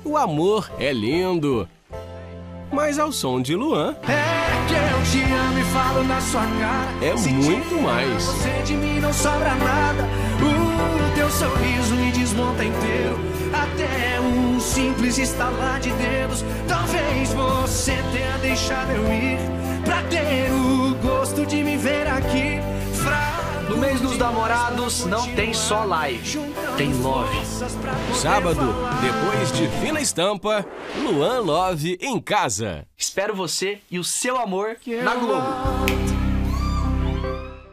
O amor é lindo. Mas ao som de Luan, é que eu te amo e falo na sua cara. É Se muito tira mais. Você de mim não sobra nada. O teu sorriso me desmonta inteiro. Até um simples estalar de dedos. Talvez você tenha deixado eu ir pra ter o gosto de me ver aqui. No mês dos namorados não tem só live, tem love. sábado, depois de Fina Estampa, Luan Love em casa. Espero você e o seu amor na Globo.